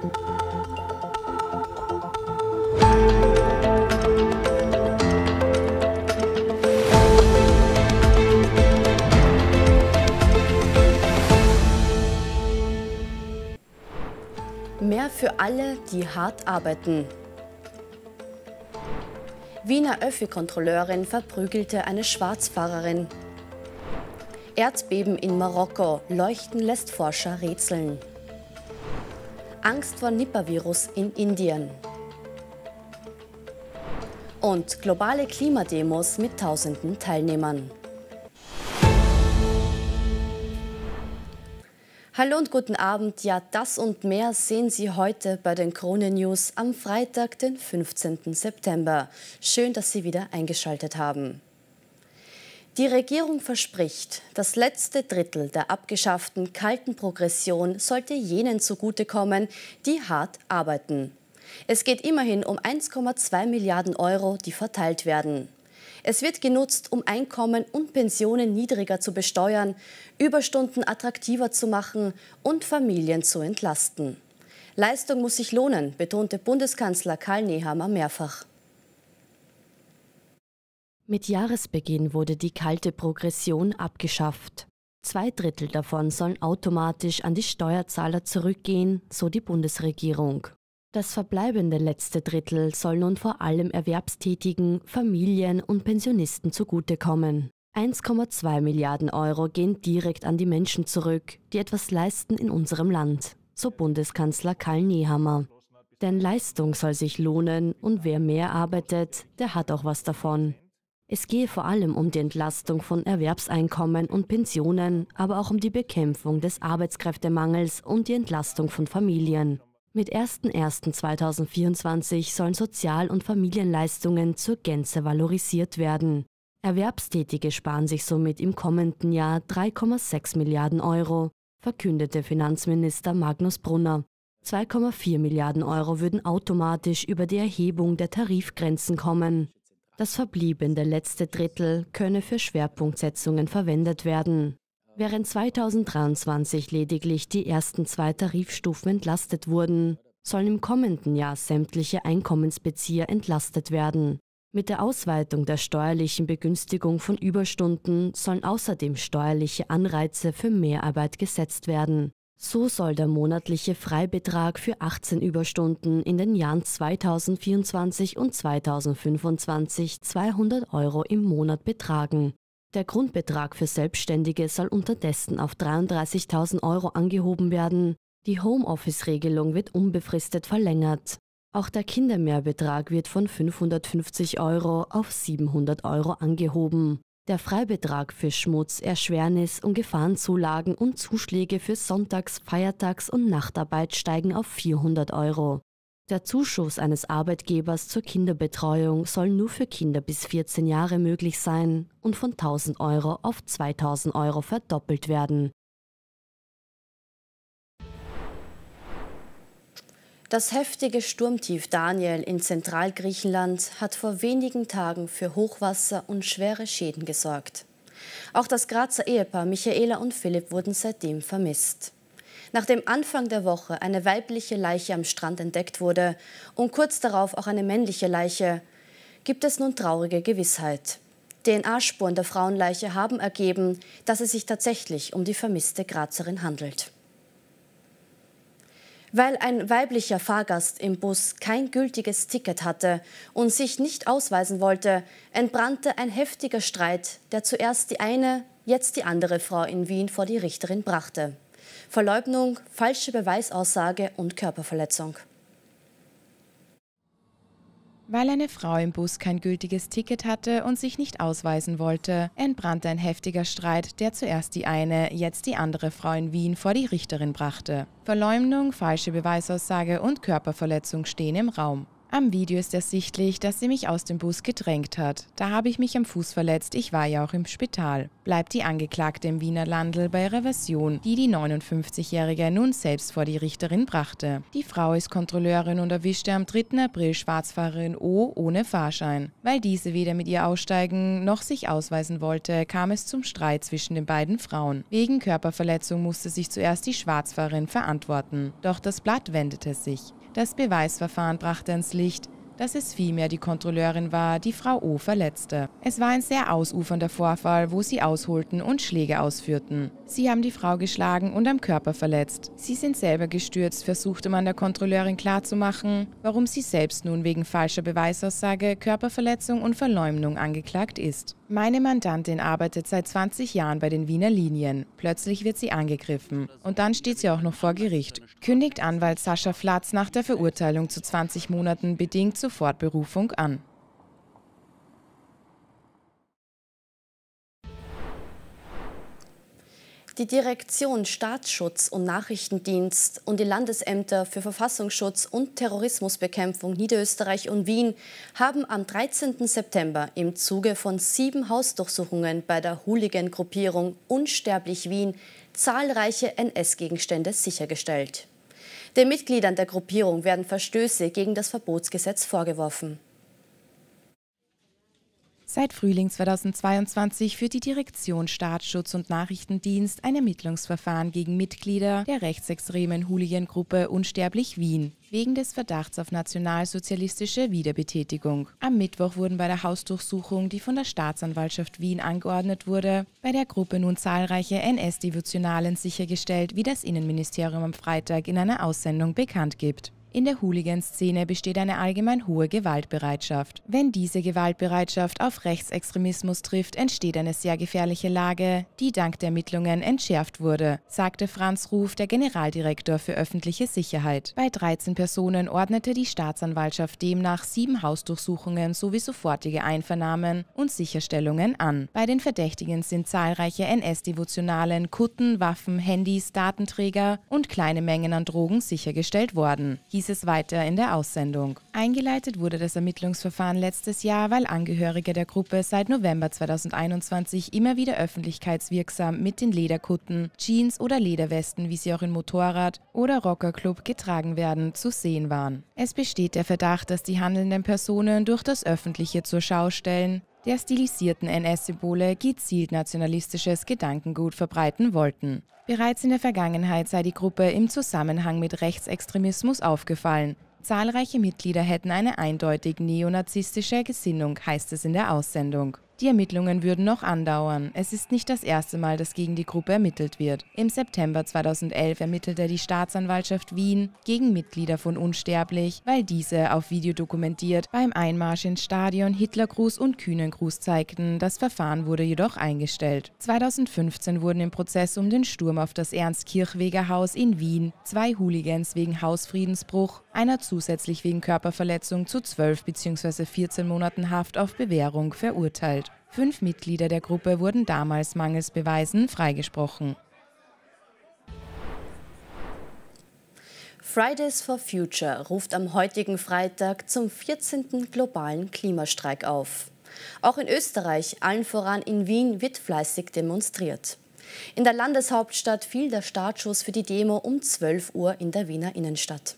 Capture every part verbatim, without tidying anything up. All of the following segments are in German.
Mehr für alle, die hart arbeiten. Wiener Öffi-Kontrolleurin verprügelte eine Schwarzfahrerin. Erdbeben in Marokko, Leuchten lässt Forscher rätseln. Angst vor Nipah-Virus in Indien. Und globale Klimademos mit tausenden Teilnehmern. Hallo und guten Abend. Ja, das und mehr sehen Sie heute bei den Krone News am Freitag, den fünfzehnten September. Schön, dass Sie wieder eingeschaltet haben. Die Regierung verspricht, das letzte Drittel der abgeschafften kalten Progression sollte jenen zugutekommen, die hart arbeiten. Es geht immerhin um eins Komma zwei Milliarden Euro, die verteilt werden. Es wird genutzt, um Einkommen und Pensionen niedriger zu besteuern, Überstunden attraktiver zu machen und Familien zu entlasten. Leistung muss sich lohnen, betonte Bundeskanzler Karl Nehammer mehrfach. Mit Jahresbeginn wurde die kalte Progression abgeschafft. Zwei Drittel davon sollen automatisch an die Steuerzahler zurückgehen, so die Bundesregierung. Das verbleibende letzte Drittel soll nun vor allem Erwerbstätigen, Familien und Pensionisten zugutekommen. eins Komma zwei Milliarden Euro gehen direkt an die Menschen zurück, die etwas leisten in unserem Land, so Bundeskanzler Karl Nehammer. Denn Leistung soll sich lohnen und wer mehr arbeitet, der hat auch was davon. Es gehe vor allem um die Entlastung von Erwerbseinkommen und Pensionen, aber auch um die Bekämpfung des Arbeitskräftemangels und die Entlastung von Familien. Mit erster erster zweitausendvierundzwanzig sollen Sozial- und Familienleistungen zur Gänze valorisiert werden. Erwerbstätige sparen sich somit im kommenden Jahr drei Komma sechs Milliarden Euro, verkündete Finanzminister Magnus Brunner. zwei Komma vier Milliarden Euro würden automatisch über die Erhebung der Tarifgrenzen kommen. Das verbliebene letzte Drittel könne für Schwerpunktsetzungen verwendet werden. Während zweitausenddreiundzwanzig lediglich die ersten zwei Tarifstufen entlastet wurden, sollen im kommenden Jahr sämtliche Einkommensbezieher entlastet werden. Mit der Ausweitung der steuerlichen Begünstigung von Überstunden sollen außerdem steuerliche Anreize für Mehrarbeit gesetzt werden. So soll der monatliche Freibetrag für achtzehn Überstunden in den Jahren zweitausendvierundzwanzig und zweitausendfünfundzwanzig zweihundert Euro im Monat betragen. Der Grundbetrag für Selbstständige soll unterdessen auf dreiunddreißigtausend Euro angehoben werden. Die Homeoffice-Regelung wird unbefristet verlängert. Auch der Kindermehrbetrag wird von fünfhundertfünfzig Euro auf siebenhundert Euro angehoben. Der Freibetrag für Schmutz-, Erschwernis- und Gefahrenzulagen und Zuschläge für Sonntags-, Feiertags- und Nachtarbeit steigen auf vierhundert Euro. Der Zuschuss eines Arbeitgebers zur Kinderbetreuung soll nur für Kinder bis vierzehn Jahre möglich sein und von tausend Euro auf zweitausend Euro verdoppelt werden. Das heftige Sturmtief Daniel in Zentralgriechenland hat vor wenigen Tagen für Hochwasser und schwere Schäden gesorgt. Auch das Grazer Ehepaar Michaela und Philipp wurden seitdem vermisst. Nachdem Anfang der Woche eine weibliche Leiche am Strand entdeckt wurde und kurz darauf auch eine männliche Leiche, gibt es nun traurige Gewissheit. D N A-Spuren der Frauenleiche haben ergeben, dass es sich tatsächlich um die vermisste Grazerin handelt. Weil ein weiblicher Fahrgast im Bus kein gültiges Ticket hatte und sich nicht ausweisen wollte, entbrannte ein heftiger Streit, der zuerst die eine, jetzt die andere Frau in Wien vor die Richterin brachte. Verleugnung, falsche Beweisaussage und Körperverletzung. Weil eine Frau im Bus kein gültiges Ticket hatte und sich nicht ausweisen wollte, entbrannte ein heftiger Streit, der zuerst die eine, jetzt die andere Frau in Wien vor die Richterin brachte. Verleumdung, falsche Beweisaussage und Körperverletzung stehen im Raum. Am Video ist ersichtlich, dass sie mich aus dem Bus gedrängt hat. Da habe ich mich am Fuß verletzt, ich war ja auch im Spital. Bleibt die Angeklagte im Wiener Landl bei ihrer Version, die die neunundfünfzigjährige nun selbst vor die Richterin brachte. Die Frau ist Kontrolleurin und erwischte am dritten April Schwarzfahrerin O ohne Fahrschein. Weil diese weder mit ihr aussteigen noch sich ausweisen wollte, kam es zum Streit zwischen den beiden Frauen. Wegen Körperverletzung musste sich zuerst die Schwarzfahrerin verantworten. Doch das Blatt wendete sich. Das Beweisverfahren brachte ans Licht, dass es vielmehr die Kontrolleurin war, die Frau O verletzte. Es war ein sehr ausufernder Vorfall, wo sie ausholten und Schläge ausführten. Sie haben die Frau geschlagen und am Körper verletzt. Sie sind selber gestürzt, versuchte man der Kontrolleurin klarzumachen, warum sie selbst nun wegen falscher Beweisaussage, Körperverletzung und Verleumdung angeklagt ist. Meine Mandantin arbeitet seit zwanzig Jahren bei den Wiener Linien. Plötzlich wird sie angegriffen. Und dann steht sie auch noch vor Gericht. Kündigt Anwalt Sascha Flatz nach der Verurteilung zu zwanzig Monaten bedingt sofort Berufung an. Die Direktion Staatsschutz und Nachrichtendienst und die Landesämter für Verfassungsschutz und Terrorismusbekämpfung Niederösterreich und Wien haben am dreizehnten September im Zuge von sieben Hausdurchsuchungen bei der Hooligan-Gruppierung Unsterblich Wien zahlreiche N S-Gegenstände sichergestellt. Den Mitgliedern der Gruppierung werden Verstöße gegen das Verbotsgesetz vorgeworfen. Seit Frühling zweitausendzweiundzwanzig führt die Direktion Staatsschutz und Nachrichtendienst ein Ermittlungsverfahren gegen Mitglieder der rechtsextremen Hooligan-Gruppe Unsterblich Wien wegen des Verdachts auf nationalsozialistische Wiederbetätigung. Am Mittwoch wurden bei der Hausdurchsuchung, die von der Staatsanwaltschaft Wien angeordnet wurde, bei der Gruppe nun zahlreiche N S-Devotionalien sichergestellt, wie das Innenministerium am Freitag in einer Aussendung bekannt gibt. In der Hooligan-Szene besteht eine allgemein hohe Gewaltbereitschaft. Wenn diese Gewaltbereitschaft auf Rechtsextremismus trifft, entsteht eine sehr gefährliche Lage, die dank der Ermittlungen entschärft wurde, sagte Franz Ruf, der Generaldirektor für öffentliche Sicherheit. Bei dreizehn Personen ordnete die Staatsanwaltschaft demnach sieben Hausdurchsuchungen sowie sofortige Einvernahmen und Sicherstellungen an. Bei den Verdächtigen sind zahlreiche N S-Devotionalien, Kutten, Waffen, Handys, Datenträger und kleine Mengen an Drogen sichergestellt worden, hieß es weiter in der Aussendung. Eingeleitet wurde das Ermittlungsverfahren letztes Jahr, weil Angehörige der Gruppe seit November zweitausendeinundzwanzig immer wieder öffentlichkeitswirksam mit den Lederkutten, Jeans oder Lederwesten, wie sie auch in Motorrad- oder Rockerclub getragen werden, zu sehen waren. Es besteht der Verdacht, dass die handelnden Personen durch das Öffentliche zur Schau stellen der stilisierten N S-Symbole gezielt nationalistisches Gedankengut verbreiten wollten. Bereits in der Vergangenheit sei die Gruppe im Zusammenhang mit Rechtsextremismus aufgefallen. Zahlreiche Mitglieder hätten eine eindeutig neonazistische Gesinnung, heißt es in der Aussendung. Die Ermittlungen würden noch andauern. Es ist nicht das erste Mal, dass gegen die Gruppe ermittelt wird. Im September zweitausendelf ermittelte die Staatsanwaltschaft Wien gegen Mitglieder von Unsterblich, weil diese auf Video dokumentiert beim Einmarsch ins Stadion Hitlergruß und Kühnengruß zeigten. Das Verfahren wurde jedoch eingestellt. zweitausendfünfzehn wurden im Prozess um den Sturm auf das Ernst-Kirchweger-Haus in Wien zwei Hooligans wegen Hausfriedensbruch, einer zusätzlich wegen Körperverletzung zu zwölf bzw. vierzehn Monaten Haft auf Bewährung verurteilt. Fünf Mitglieder der Gruppe wurden damals mangels Beweisen freigesprochen. Fridays for Future ruft am heutigen Freitag zum vierzehnten globalen Klimastreik auf. Auch in Österreich, allen voran in Wien, wird fleißig demonstriert. In der Landeshauptstadt fiel der Startschuss für die Demo um zwölf Uhr in der Wiener Innenstadt.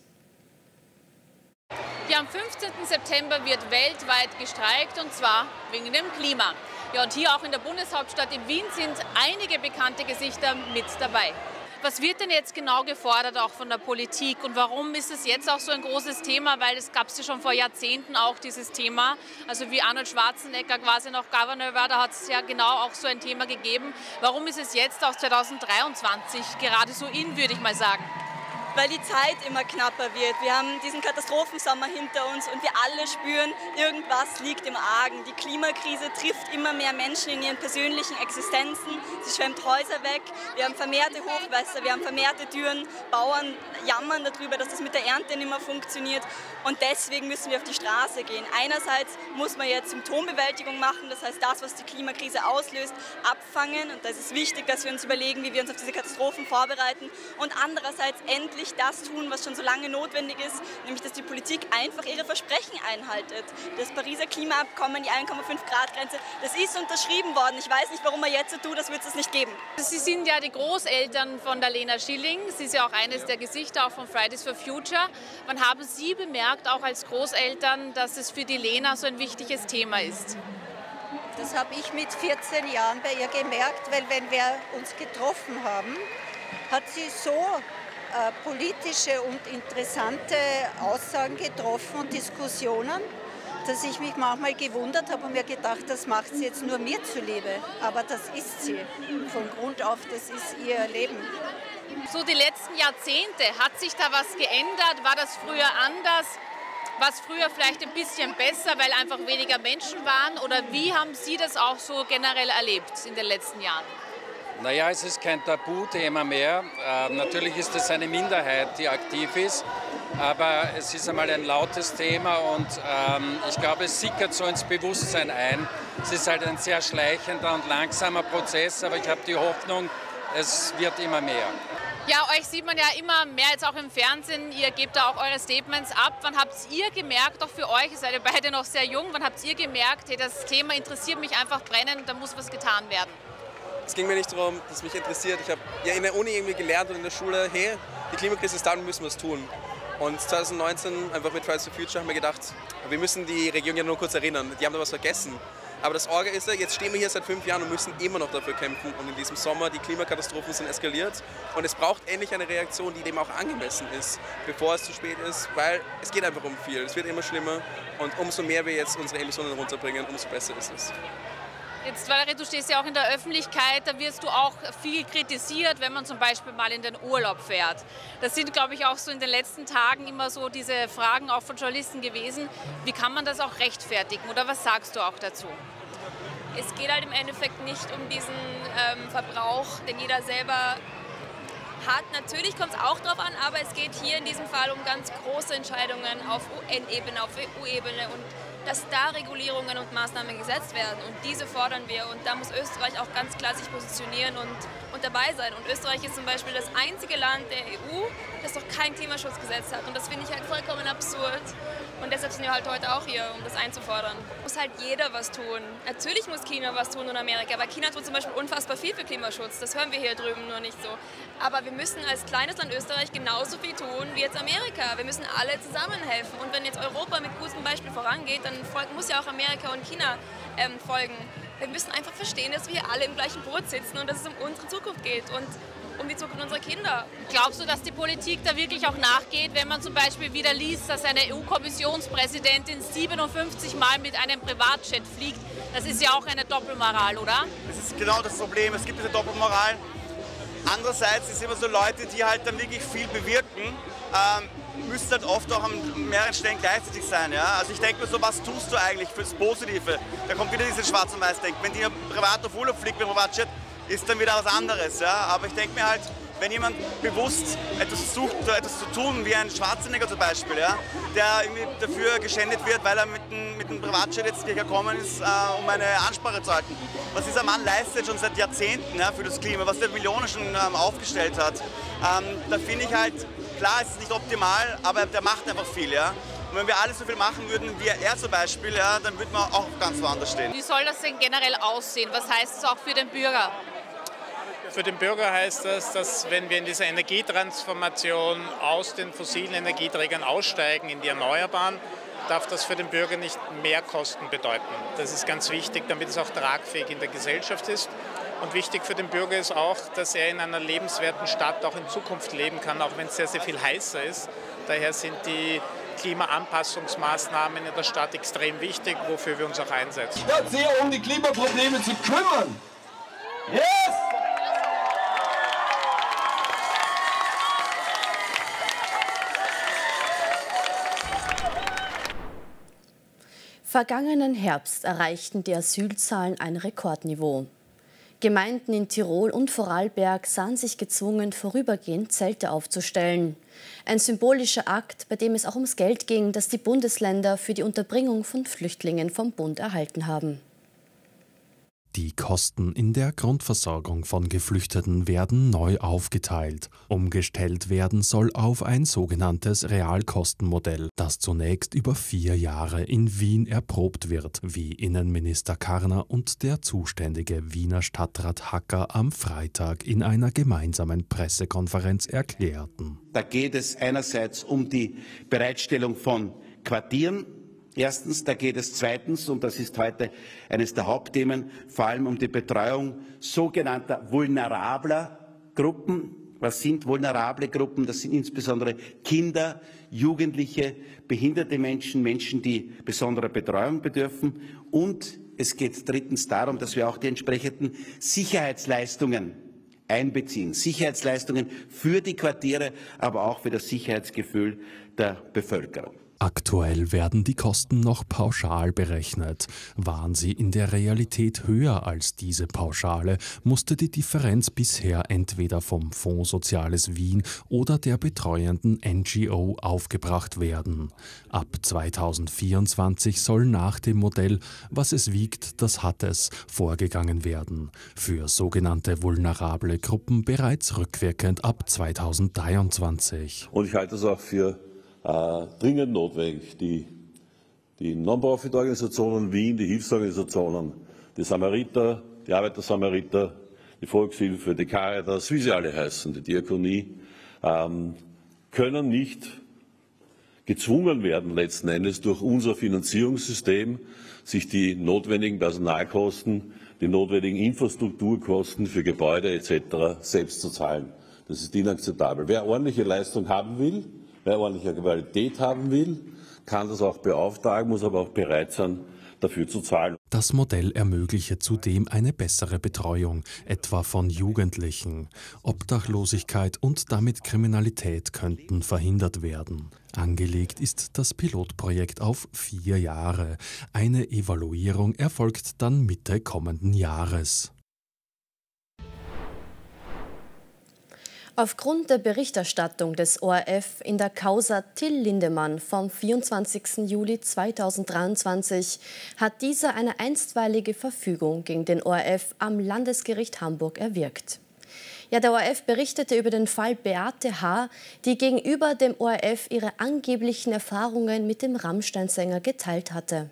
Ja, am fünfzehnten September wird weltweit gestreikt, und zwar wegen dem Klima. Ja, und hier auch in der Bundeshauptstadt in Wien sind einige bekannte Gesichter mit dabei. Was wird denn jetzt genau gefordert, auch von der Politik, und warum ist es jetzt auch so ein großes Thema? Weil es gab es ja schon vor Jahrzehnten auch dieses Thema. Also wie Arnold Schwarzenegger quasi noch Gouverneur war, da hat es ja genau auch so ein Thema gegeben. Warum ist es jetzt auch zweitausenddreiundzwanzig gerade so in, würde ich mal sagen? Weil die Zeit immer knapper wird. Wir haben diesen Katastrophensommer hinter uns und wir alle spüren, irgendwas liegt im Argen. Die Klimakrise trifft immer mehr Menschen in ihren persönlichen Existenzen. Sie schwemmt Häuser weg, wir haben vermehrte Hochwässer, wir haben vermehrte Dürren. Bauern jammern darüber, dass das mit der Ernte nicht mehr funktioniert. Und deswegen müssen wir auf die Straße gehen. Einerseits muss man jetzt Symptombewältigung machen, das heißt das, was die Klimakrise auslöst, abfangen. Und da ist es wichtig, dass wir uns überlegen, wie wir uns auf diese Katastrophen vorbereiten. Und andererseits endlich endlich das tun, was schon so lange notwendig ist, nämlich dass die Politik einfach ihre Versprechen einhaltet. Das Pariser Klimaabkommen, die eins Komma fünf Grad Grenze, das ist unterschrieben worden. Ich weiß nicht, warum man jetzt so tut, das wird es nicht geben. Sie sind ja die Großeltern von der Lena Schilling. Sie ist ja auch eines der Gesichter auch von Fridays for Future. Wann haben Sie bemerkt, auch als Großeltern, dass es für die Lena so ein wichtiges Thema ist? Das habe ich mit vierzehn Jahren bei ihr gemerkt, weil wenn wir uns getroffen haben, hat sie so äh, politische und interessante Aussagen getroffen und Diskussionen, dass ich mich manchmal gewundert habe und mir gedacht, das macht sie jetzt nur mir zuliebe. Aber das ist sie. Von Grund auf, das ist ihr Leben. So die letzten Jahrzehnte, hat sich da was geändert? War das früher anders? War es früher vielleicht ein bisschen besser, weil einfach weniger Menschen waren? Oder wie haben Sie das auch so generell erlebt in den letzten Jahren? Naja, es ist kein Tabuthema mehr. Ähm, natürlich ist es eine Minderheit, die aktiv ist. Aber es ist einmal ein lautes Thema und ähm, ich glaube, es sickert so ins Bewusstsein ein. Es ist halt ein sehr schleichender und langsamer Prozess, aber ich habe die Hoffnung, es wird immer mehr. Ja, euch sieht man ja immer mehr jetzt auch im Fernsehen. Ihr gebt da auch eure Statements ab. Wann habt ihr gemerkt, auch für euch, ihr seid ja beide noch sehr jung, wann habt ihr gemerkt, hey, das Thema interessiert mich einfach brennend, da muss was getan werden? Es ging mir nicht darum, dass mich interessiert. Ich habe ja in der Uni irgendwie gelernt und in der Schule, hey, die Klimakrise ist da und wir müssen was tun. Und zwanzig neunzehn, einfach mit Fridays for Future, haben wir gedacht, wir müssen die Regierung ja nur kurz erinnern. Die haben da was vergessen. Aber das Orga ist ja, jetzt stehen wir hier seit fünf Jahren und müssen immer noch dafür kämpfen. Und in diesem Sommer, die Klimakatastrophen sind eskaliert. Und es braucht endlich eine Reaktion, die dem auch angemessen ist, bevor es zu spät ist. Weil es geht einfach um viel. Es wird immer schlimmer. Und umso mehr wir jetzt unsere Emissionen runterbringen, umso besser ist es. Jetzt, Valerie, du stehst ja auch in der Öffentlichkeit, da wirst du auch viel kritisiert, wenn man zum Beispiel mal in den Urlaub fährt. Das sind, glaube ich, auch so in den letzten Tagen immer so diese Fragen auch von Journalisten gewesen. Wie kann man das auch rechtfertigen oder was sagst du auch dazu? Es geht halt im Endeffekt nicht um diesen ähm, Verbrauch, den jeder selber hat. Natürlich kommt es auch darauf an, aber es geht hier in diesem Fall um ganz große Entscheidungen auf U N-Ebene, auf E U-Ebene und dass da Regulierungen und Maßnahmen gesetzt werden. Und diese fordern wir. Und da muss Österreich auch ganz klar sich positionieren und, und dabei sein. Und Österreich ist zum Beispiel das einzige Land der E U, das noch kein Klimaschutzgesetz hat. Und das finde ich halt vollkommen absurd. Und deshalb sind wir halt heute auch hier, um das einzufordern. Muss halt jeder was tun. Natürlich muss China was tun und Amerika. Aber China tut zum Beispiel unfassbar viel für Klimaschutz. Das hören wir hier drüben nur nicht so. Aber wir müssen als kleines Land Österreich genauso viel tun wie jetzt Amerika. Wir müssen alle zusammenhelfen. Und wenn jetzt Europa mit gutem Beispiel vorangeht, dann muss ja auch Amerika und China ähm, folgen. Wir müssen einfach verstehen, dass wir hier alle im gleichen Boot sitzen und dass es um unsere Zukunft geht und um die Zukunft unserer Kinder. Glaubst du, dass die Politik da wirklich auch nachgeht, wenn man zum Beispiel wieder liest, dass eine E U-Kommissionspräsidentin siebenundfünfzig Mal mit einem Privatjet fliegt? Das ist ja auch eine Doppelmoral, oder? Das ist genau das Problem. Es gibt diese Doppelmoral. Andererseits ist es immer so Leute, die halt dann wirklich viel bewirken, ähm, müssen halt oft auch an mehreren Stellen gleichzeitig sein. Ja? Also ich denke mir so, was tust du eigentlich fürs Positive? Da kommt wieder dieses Schwarz- und Weiß-Denken. Wenn die privat auf Urlaub fliegt mit dem Privatjet, ist dann wieder was anderes. Ja? Aber ich denke mir halt, wenn jemand bewusst etwas versucht, etwas zu tun, wie ein Schwarzenegger zum Beispiel, ja, der irgendwie dafür geschändet wird, weil er mit dem, mit dem Privatjet jetzt gekommen ist, äh, um eine Ansprache zu halten. Was dieser Mann leistet schon seit Jahrzehnten, ja, für das Klima, was der Millionen schon ähm, aufgestellt hat, ähm, da finde ich halt, klar, es ist nicht optimal, aber der macht einfach viel. Ja. Und wenn wir alle so viel machen würden wie er zum Beispiel, ja, dann würden wir auch ganz woanders stehen. Wie soll das denn generell aussehen? Was heißt es auch für den Bürger? Für den Bürger heißt das, dass wenn wir in dieser Energietransformation aus den fossilen Energieträgern aussteigen in die Erneuerbaren, darf das für den Bürger nicht mehr Kosten bedeuten. Das ist ganz wichtig, damit es auch tragfähig in der Gesellschaft ist. Und wichtig für den Bürger ist auch, dass er in einer lebenswerten Stadt auch in Zukunft leben kann, auch wenn es sehr, sehr viel heißer ist. Daher sind die Klimaanpassungsmaßnahmen in der Stadt extrem wichtig, wofür wir uns auch einsetzen. Statt sehr um die Klimaprobleme zu kümmern. Yes! Vergangenen Herbst erreichten die Asylzahlen ein Rekordniveau. Gemeinden in Tirol und Vorarlberg sahen sich gezwungen, vorübergehend Zelte aufzustellen. Ein symbolischer Akt, bei dem es auch ums Geld ging, das die Bundesländer für die Unterbringung von Flüchtlingen vom Bund erhalten haben. Die Kosten in der Grundversorgung von Geflüchteten werden neu aufgeteilt. Umgestellt werden soll auf ein sogenanntes Realkostenmodell, das zunächst über vier Jahre in Wien erprobt wird, wie Innenminister Karner und der zuständige Wiener Stadtrat Hacker am Freitag in einer gemeinsamen Pressekonferenz erklärten. Da geht es einerseits um die Bereitstellung von Quartieren. Erstens, da geht es zweitens, und das ist heute eines der Hauptthemen, vor allem um die Betreuung sogenannter vulnerabler Gruppen. Was sind vulnerable Gruppen? Das sind insbesondere Kinder, Jugendliche, behinderte Menschen, Menschen, die besonderer Betreuung bedürfen. Und es geht drittens darum, dass wir auch die entsprechenden Sicherheitsleistungen einbeziehen. Sicherheitsleistungen für die Quartiere, aber auch für das Sicherheitsgefühl der Bevölkerung. Aktuell werden die Kosten noch pauschal berechnet. Waren sie in der Realität höher als diese Pauschale, musste die Differenz bisher entweder vom Fonds Soziales Wien oder der betreuenden N G O aufgebracht werden. Ab zweitausendvierundzwanzig soll nach dem Modell "Was es wiegt, das hat es" vorgegangen werden. Für sogenannte vulnerable Gruppen bereits rückwirkend ab zweitausenddreiundzwanzig. Und ich halte das auch für Äh, dringend notwendig. Die, die Non-Profit-Organisationen Wien, die Hilfsorganisationen, die Samariter, die Arbeiter-Samariter, die Volkshilfe, die Caritas, wie sie alle heißen, die Diakonie, ähm, können nicht gezwungen werden, letzten Endes durch unser Finanzierungssystem, sich die notwendigen Personalkosten, die notwendigen Infrastrukturkosten für Gebäude et cetera selbst zu zahlen. Das ist inakzeptabel. Wer ordentliche Leistung haben will, wer ordentliche Qualität haben will, kann das auch beauftragen, muss aber auch bereit sein, dafür zu zahlen. Das Modell ermögliche zudem eine bessere Betreuung, etwa von Jugendlichen. Obdachlosigkeit und damit Kriminalität könnten verhindert werden. Angelegt ist das Pilotprojekt auf vier Jahre. Eine Evaluierung erfolgt dann Mitte kommenden Jahres. Aufgrund der Berichterstattung des O R F in der Causa Till Lindemann vom vierundzwanzigsten Juli zweitausenddreiundzwanzig hat dieser eine einstweilige Verfügung gegen den O R F am Landesgericht Hamburg erwirkt. Ja, der O R F berichtete über den Fall Beate H., die gegenüber dem O R F ihre angeblichen Erfahrungen mit dem Rammstein-Sänger geteilt hatte.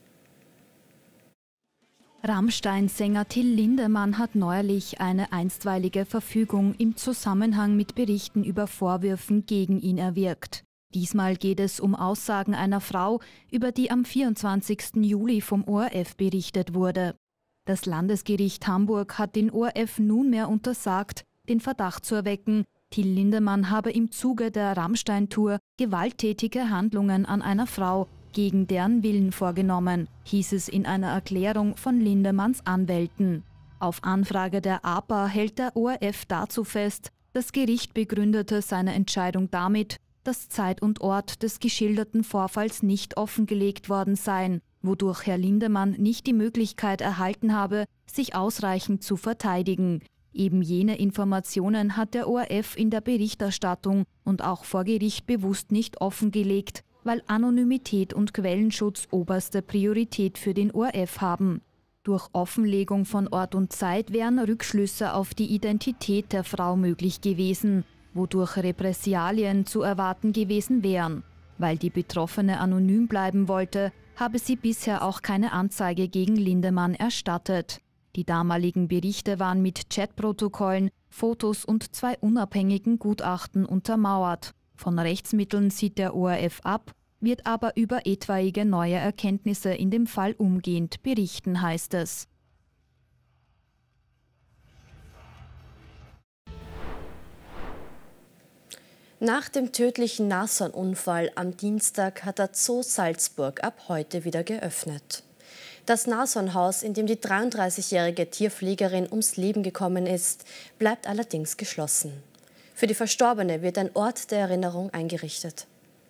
Rammstein-Sänger Till Lindemann hat neuerlich eine einstweilige Verfügung im Zusammenhang mit Berichten über Vorwürfen gegen ihn erwirkt. Diesmal geht es um Aussagen einer Frau, über die am vierundzwanzigsten Juli vom O R F berichtet wurde. Das Landesgericht Hamburg hat den O R F nunmehr untersagt, den Verdacht zu erwecken, Till Lindemann habe im Zuge der Rammstein-Tour gewalttätige Handlungen an einer Frau gegen deren Willen vorgenommen, hieß es in einer Erklärung von Lindemanns Anwälten. Auf Anfrage der A P A hält der O R F dazu fest, das Gericht begründete seine Entscheidung damit, dass Zeit und Ort des geschilderten Vorfalls nicht offengelegt worden seien, wodurch Herr Lindemann nicht die Möglichkeit erhalten habe, sich ausreichend zu verteidigen. Eben jene Informationen hat der O R F in der Berichterstattung und auch vor Gericht bewusst nicht offengelegt, weil Anonymität und Quellenschutz oberste Priorität für den O R F haben. Durch Offenlegung von Ort und Zeit wären Rückschlüsse auf die Identität der Frau möglich gewesen, wodurch Repressalien zu erwarten gewesen wären. Weil die Betroffene anonym bleiben wollte, habe sie bisher auch keine Anzeige gegen Lindemann erstattet. Die damaligen Berichte waren mit Chatprotokollen, Fotos und zwei unabhängigen Gutachten untermauert. Von Rechtsmitteln sieht der O R F ab, wird aber über etwaige neue Erkenntnisse in dem Fall umgehend berichten, heißt es. Nach dem tödlichen Nashornunfall am Dienstag hat der Zoo Salzburg ab heute wieder geöffnet. Das Nashornhaus, in dem die dreiunddreißigjährige Tierpflegerin ums Leben gekommen ist, bleibt allerdings geschlossen. Für die Verstorbene wird ein Ort der Erinnerung eingerichtet.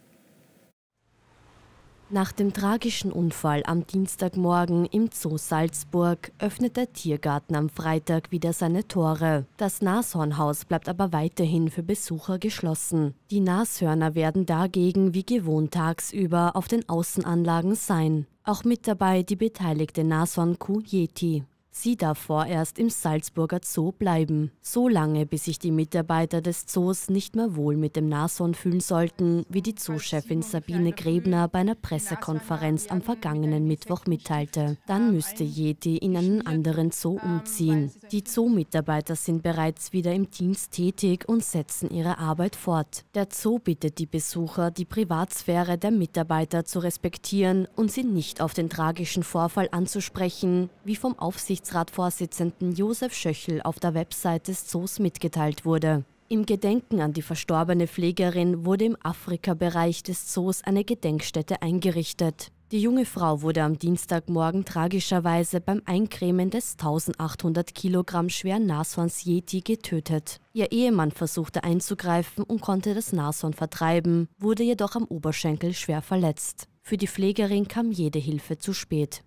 Nach dem tragischen Unfall am Dienstagmorgen im Zoo Salzburg öffnet der Tiergarten am Freitag wieder seine Tore. Das Nashornhaus bleibt aber weiterhin für Besucher geschlossen. Die Nashörner werden dagegen wie gewohnt tagsüber auf den Außenanlagen sein. Auch mit dabei die beteiligte Nashornkuh Yeti. Sie darf vorerst im Salzburger Zoo bleiben. So lange, bis sich die Mitarbeiter des Zoos nicht mehr wohl mit dem Nashorn fühlen sollten, wie die Zoo-Chefin Sabine Grebner bei einer Pressekonferenz am vergangenen Mittwoch mitteilte. Dann müsste Yeti in einen anderen Zoo umziehen. Die Zoo-Mitarbeiter sind bereits wieder im Dienst tätig und setzen ihre Arbeit fort. Der Zoo bittet die Besucher, die Privatsphäre der Mitarbeiter zu respektieren und sie nicht auf den tragischen Vorfall anzusprechen, wie vom Aufsichtsrat Vorsitzenden Josef Schöchel auf der Website des Zoos mitgeteilt wurde. Im Gedenken an die verstorbene Pflegerin wurde im Afrika-Bereich des Zoos eine Gedenkstätte eingerichtet. Die junge Frau wurde am Dienstagmorgen tragischerweise beim Eincremen des eintausendachthundert Kilogramm schweren Nashorns Yeti getötet. Ihr Ehemann versuchte einzugreifen und konnte das Nashorn vertreiben, wurde jedoch am Oberschenkel schwer verletzt. Für die Pflegerin kam jede Hilfe zu spät.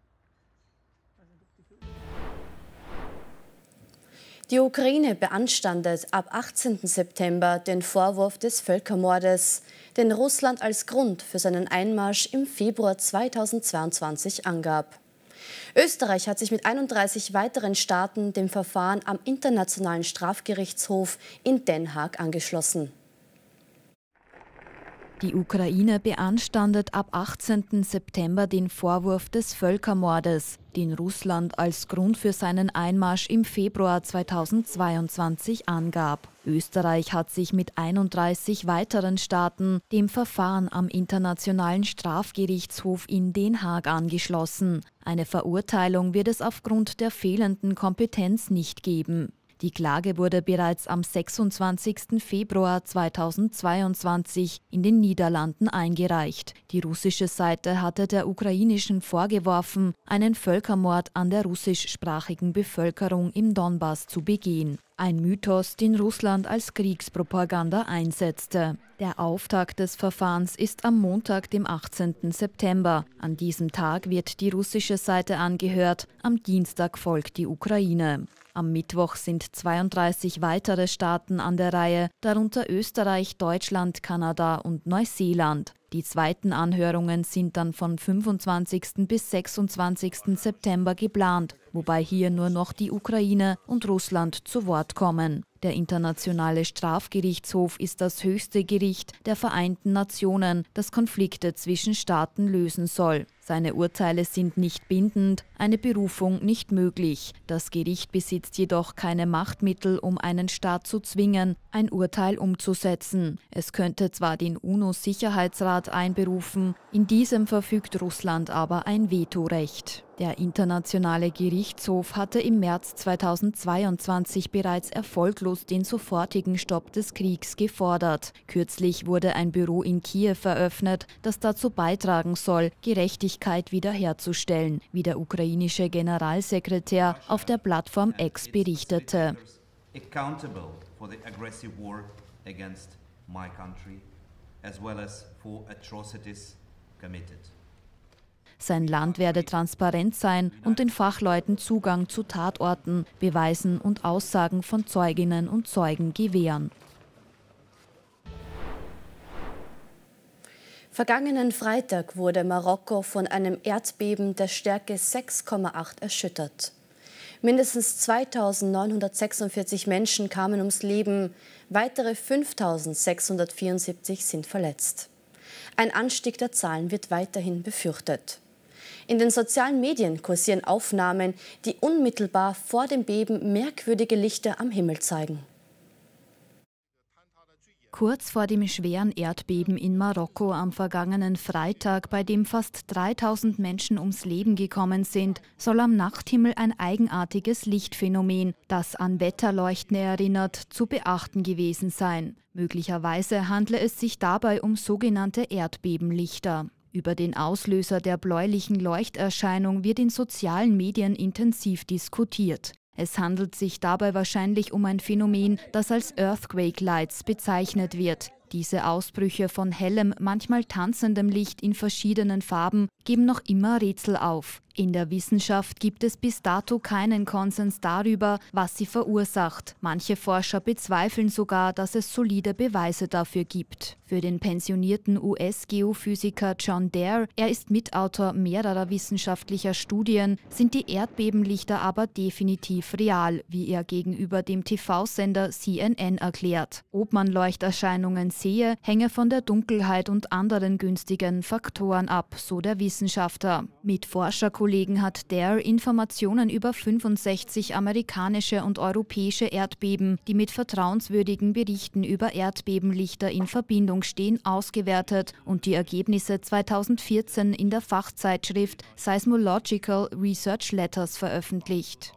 Die Ukraine beanstandet ab achtzehnten September den Vorwurf des Völkermordes, den Russland als Grund für seinen Einmarsch im Februar zweitausendzweiundzwanzig angab. Österreich hat sich mit einunddreißig weiteren Staaten dem Verfahren am Internationalen Strafgerichtshof in Den Haag angeschlossen. Die Ukraine beanstandet ab achtzehnten September den Vorwurf des Völkermordes, den Russland als Grund für seinen Einmarsch im Februar zweitausendzweiundzwanzig angab. Österreich hat sich mit einunddreißig weiteren Staaten dem Verfahren am Internationalen Strafgerichtshof in Den Haag angeschlossen. Eine Verurteilung wird es aufgrund der fehlenden Kompetenz nicht geben. Die Klage wurde bereits am sechsundzwanzigsten Februar zweitausendzweiundzwanzig in den Niederlanden eingereicht. Die russische Seite hatte der ukrainischen vorgeworfen, einen Völkermord an der russischsprachigen Bevölkerung im Donbass zu begehen. Ein Mythos, den Russland als Kriegspropaganda einsetzte. Der Auftakt des Verfahrens ist am Montag, dem achtzehnten September. An diesem Tag wird die russische Seite angehört, am Dienstag folgt die Ukraine. Am Mittwoch sind zweiunddreißig weitere Staaten an der Reihe, darunter Österreich, Deutschland, Kanada und Neuseeland. Die zweiten Anhörungen sind dann von fünfundzwanzigsten bis sechsundzwanzigsten September geplant, wobei hier nur noch die Ukraine und Russland zu Wort kommen. Der Internationale Strafgerichtshof ist das höchste Gericht der Vereinten Nationen, das Konflikte zwischen Staaten lösen soll. Seine Urteile sind nicht bindend, eine Berufung nicht möglich. Das Gericht besitzt jedoch keine Machtmittel, um einen Staat zu zwingen, ein Urteil umzusetzen. Es könnte zwar den UNO-Sicherheitsrat einberufen, in diesem verfügt Russland aber ein Vetorecht. Der Internationale Gerichtshof hatte im März zweitausendzweiundzwanzig bereits erfolglos den sofortigen Stopp des Kriegs gefordert. Kürzlich wurde ein Büro in Kiew eröffnet, das dazu beitragen soll, Gerechtigkeit wiederherzustellen, wie der ukrainische Generalsekretär auf der Plattform X berichtete. Sein Land werde transparent sein und den Fachleuten Zugang zu Tatorten, Beweisen und Aussagen von Zeuginnen und Zeugen gewähren. Vergangenen Freitag wurde Marokko von einem Erdbeben der Stärke sechs Komma acht erschüttert. Mindestens zweitausendneunhundertsechsundvierzig Menschen kamen ums Leben, weitere fünftausendsechshundertvierundsiebzig sind verletzt. Ein Anstieg der Zahlen wird weiterhin befürchtet. In den sozialen Medien kursieren Aufnahmen, die unmittelbar vor dem Beben merkwürdige Lichter am Himmel zeigen. Kurz vor dem schweren Erdbeben in Marokko am vergangenen Freitag, bei dem fast dreitausend Menschen ums Leben gekommen sind, soll am Nachthimmel ein eigenartiges Lichtphänomen, das an Wetterleuchten erinnert, zu beachten gewesen sein. Möglicherweise handle es sich dabei um sogenannte Erdbebenlichter. Über den Auslöser der bläulichen Leuchterscheinung wird in sozialen Medien intensiv diskutiert. Es handelt sich dabei wahrscheinlich um ein Phänomen, das als Earthquake Lights bezeichnet wird. Diese Ausbrüche von hellem, manchmal tanzendem Licht in verschiedenen Farben geben noch immer Rätsel auf. In der Wissenschaft gibt es bis dato keinen Konsens darüber, was sie verursacht. Manche Forscher bezweifeln sogar, dass es solide Beweise dafür gibt. Für den pensionierten U S-Geophysiker John Dare, er ist Mitautor mehrerer wissenschaftlicher Studien, sind die Erdbebenlichter aber definitiv real, wie er gegenüber dem T V-Sender C N N erklärt. Ob man Leuchterscheinungen sehe, hänge von der Dunkelheit und anderen günstigen Faktoren ab, so der Wissenschaftler. Mit Forscherkollegen hat Dare Informationen über fünfundsechzig amerikanische und europäische Erdbeben, die mit vertrauenswürdigen Berichten über Erdbebenlichter in Verbindung stehen, ausgewertet und die Ergebnisse zweitausendvierzehn in der Fachzeitschrift Seismological Research Letters veröffentlicht.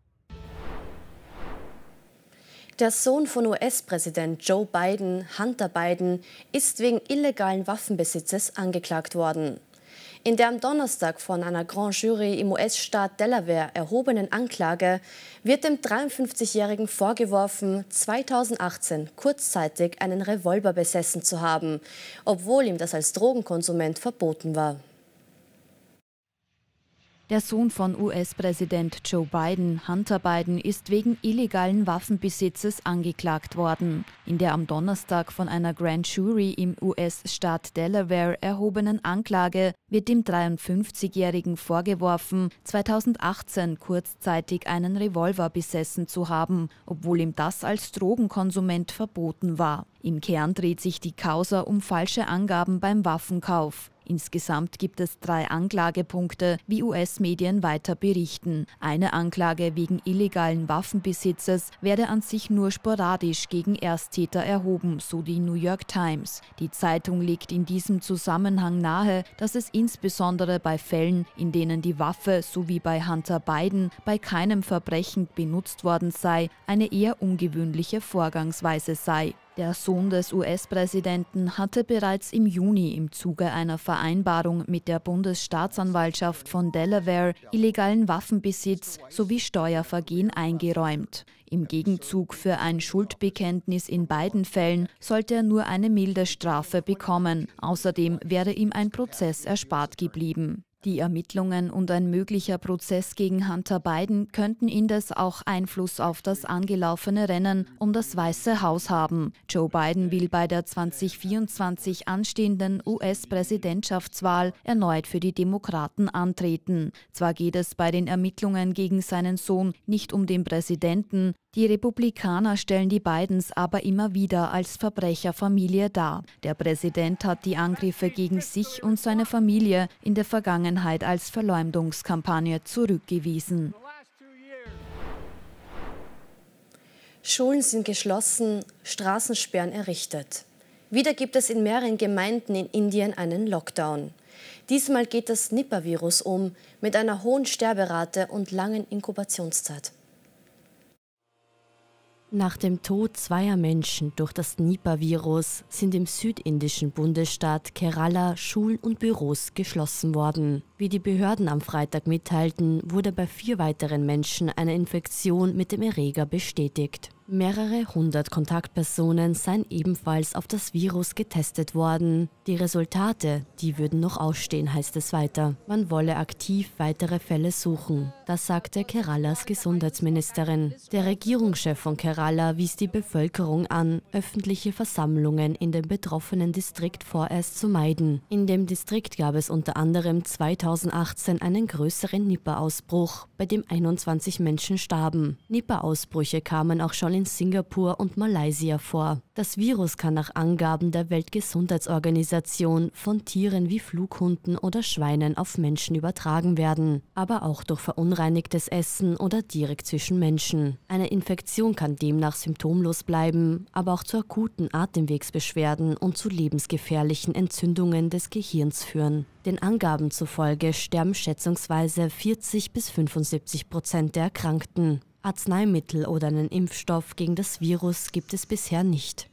Der Sohn von U S-Präsident Joe Biden, Hunter Biden, ist wegen illegalen Waffenbesitzes angeklagt worden. In der am Donnerstag von einer Grand Jury im U S-Staat Delaware erhobenen Anklage wird dem dreiundfünfzigjährigen vorgeworfen, zweitausendachtzehn kurzzeitig einen Revolver besessen zu haben, obwohl ihm das als Drogenkonsument verboten war. Der Sohn von U S-Präsident Joe Biden, Hunter Biden, ist wegen illegalen Waffenbesitzes angeklagt worden. In der am Donnerstag von einer Grand Jury im U S-Staat Delaware erhobenen Anklage wird dem dreiundfünfzigjährigen vorgeworfen, zweitausendachtzehn kurzzeitig einen Revolver besessen zu haben, obwohl ihm das als Drogenkonsument verboten war. Im Kern dreht sich die Causa um falsche Angaben beim Waffenkauf. Insgesamt gibt es drei Anklagepunkte, wie U S-Medien weiter berichten. Eine Anklage wegen illegalen Waffenbesitzes werde an sich nur sporadisch gegen Ersttäter erhoben, so die New York Times. Die Zeitung legt in diesem Zusammenhang nahe, dass es insbesondere bei Fällen, in denen die Waffe, so wie bei Hunter Biden, bei keinem Verbrechen benutzt worden sei, eine eher ungewöhnliche Vorgangsweise sei. Der Sohn des U S-Präsidenten hatte bereits im Juni im Zuge einer Vereinbarung mit der Bundesstaatsanwaltschaft von Delaware illegalen Waffenbesitz sowie Steuervergehen eingeräumt. Im Gegenzug für ein Schuldbekenntnis in beiden Fällen sollte er nur eine milde Strafe bekommen. Außerdem wäre ihm ein Prozess erspart geblieben. Die Ermittlungen und ein möglicher Prozess gegen Hunter Biden könnten indes auch Einfluss auf das angelaufene Rennen um das Weiße Haus haben. Joe Biden will bei der zweitausendvierundzwanzig anstehenden U S-Präsidentschaftswahl erneut für die Demokraten antreten. Zwar geht es bei den Ermittlungen gegen seinen Sohn nicht um den Präsidenten, die Republikaner stellen die Bidens aber immer wieder als Verbrecherfamilie dar. Der Präsident hat die Angriffe gegen sich und seine Familie in der Vergangenheit als Verleumdungskampagne zurückgewiesen. Schulen sind geschlossen, Straßensperren errichtet. Wieder gibt es in mehreren Gemeinden in Indien einen Lockdown. Diesmal geht das Nipah-Virus um, mit einer hohen Sterberate und langen Inkubationszeit. Nach dem Tod zweier Menschen durch das Nipah-Virus sind im südindischen Bundesstaat Kerala Schulen und Büros geschlossen worden. Wie die Behörden am Freitag mitteilten, wurde bei vier weiteren Menschen eine Infektion mit dem Erreger bestätigt. Mehrere hundert Kontaktpersonen seien ebenfalls auf das Virus getestet worden. Die Resultate, die würden noch ausstehen, heißt es weiter. Man wolle aktiv weitere Fälle suchen. Das sagte Keralas Gesundheitsministerin. Der Regierungschef von Kerala wies die Bevölkerung an, öffentliche Versammlungen in dem betroffenen Distrikt vorerst zu meiden. In dem Distrikt gab es unter anderem zweitausendachtzehn einen größeren Nipah-Ausbruch, bei dem einundzwanzig Menschen starben. Nipah-Ausbrüche kamen auch schon in Singapur und Malaysia vor. Das Virus kann nach Angaben der Weltgesundheitsorganisation von Tieren wie Flughunden oder Schweinen auf Menschen übertragen werden, aber auch durch verunreinigtes Essen oder direkt zwischen Menschen. Eine Infektion kann demnach symptomlos bleiben, aber auch zu akuten Atemwegsbeschwerden und zu lebensgefährlichen Entzündungen des Gehirns führen. Den Angaben zufolge sterben schätzungsweise vierzig bis fünfundsiebzig Prozent der Erkrankten. Arzneimittel oder einen Impfstoff gegen das Virus gibt es bisher nicht.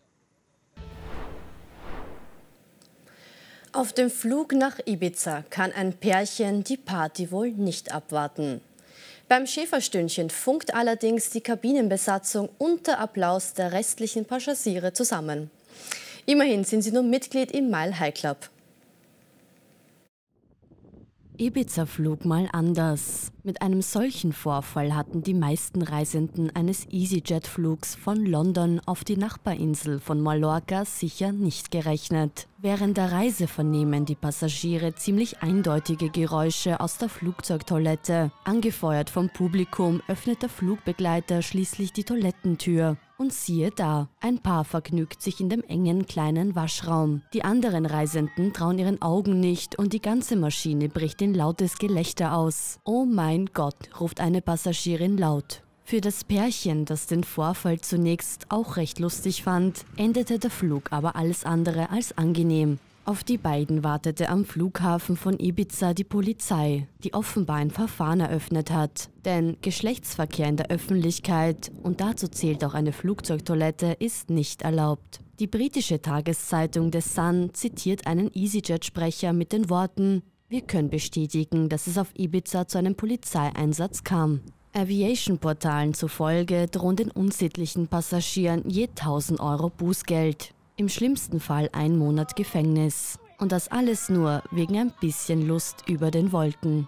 Auf dem Flug nach Ibiza kann ein Pärchen die Party wohl nicht abwarten. Beim Schäferstündchen funkt allerdings die Kabinenbesatzung unter Applaus der restlichen Passagiere zusammen. Immerhin sind sie nun Mitglied im Mile High Club. Ibiza-Flug mal anders. Mit einem solchen Vorfall hatten die meisten Reisenden eines EasyJet-Flugs von London auf die Nachbarinsel von Mallorca sicher nicht gerechnet. Während der Reise vernehmen die Passagiere ziemlich eindeutige Geräusche aus der Flugzeugtoilette. Angefeuert vom Publikum öffnet der Flugbegleiter schließlich die Toilettentür. Und siehe da, ein Paar vergnügt sich in dem engen kleinen Waschraum. Die anderen Reisenden trauen ihren Augen nicht und die ganze Maschine bricht in lautes Gelächter aus. Oh mein Gott, ruft eine Passagierin laut. Für das Pärchen, das den Vorfall zunächst auch recht lustig fand, endete der Flug aber alles andere als angenehm. Auf die beiden wartete am Flughafen von Ibiza die Polizei, die offenbar ein Verfahren eröffnet hat. Denn Geschlechtsverkehr in der Öffentlichkeit, und dazu zählt auch eine Flugzeugtoilette, ist nicht erlaubt. Die britische Tageszeitung The Sun zitiert einen EasyJet-Sprecher mit den Worten: „Wir können bestätigen, dass es auf Ibiza zu einem Polizeieinsatz kam." Aviation-Portalen zufolge drohen den unsittlichen Passagieren je tausend Euro Bußgeld. Im schlimmsten Fall ein Monat Gefängnis. Und das alles nur wegen ein bisschen Lust über den Wolken.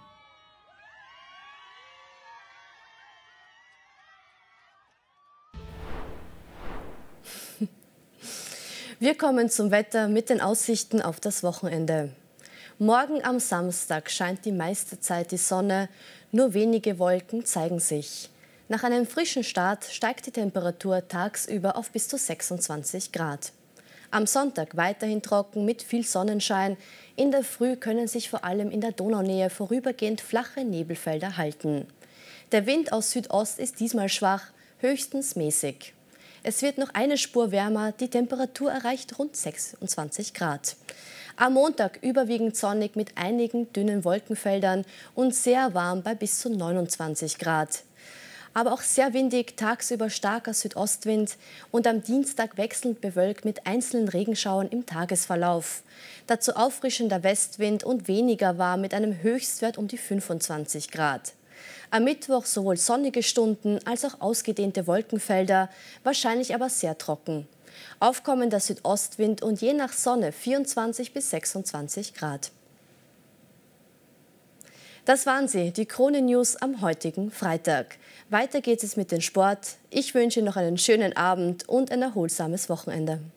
Wir kommen zum Wetter mit den Aussichten auf das Wochenende. Morgen am Samstag scheint die meiste Zeit die Sonne, nur wenige Wolken zeigen sich. Nach einem frischen Start steigt die Temperatur tagsüber auf bis zu sechsundzwanzig Grad. Am Sonntag weiterhin trocken mit viel Sonnenschein. In der Früh können sich vor allem in der Donaunähe vorübergehend flache Nebelfelder halten. Der Wind aus Südost ist diesmal schwach, höchstens mäßig. Es wird noch eine Spur wärmer, die Temperatur erreicht rund sechsundzwanzig Grad. Am Montag überwiegend sonnig mit einigen dünnen Wolkenfeldern und sehr warm bei bis zu neunundzwanzig Grad. Aber auch sehr windig, tagsüber starker Südostwind und am Dienstag wechselnd bewölkt mit einzelnen Regenschauern im Tagesverlauf. Dazu auffrischender Westwind und weniger warm mit einem Höchstwert um die fünfundzwanzig Grad. Am Mittwoch sowohl sonnige Stunden als auch ausgedehnte Wolkenfelder, wahrscheinlich aber sehr trocken. Aufkommender Südostwind und je nach Sonne vierundzwanzig bis sechsundzwanzig Grad. Das waren sie, die Krone-News am heutigen Freitag. Weiter geht es mit dem Sport. Ich wünsche noch einen schönen Abend und ein erholsames Wochenende.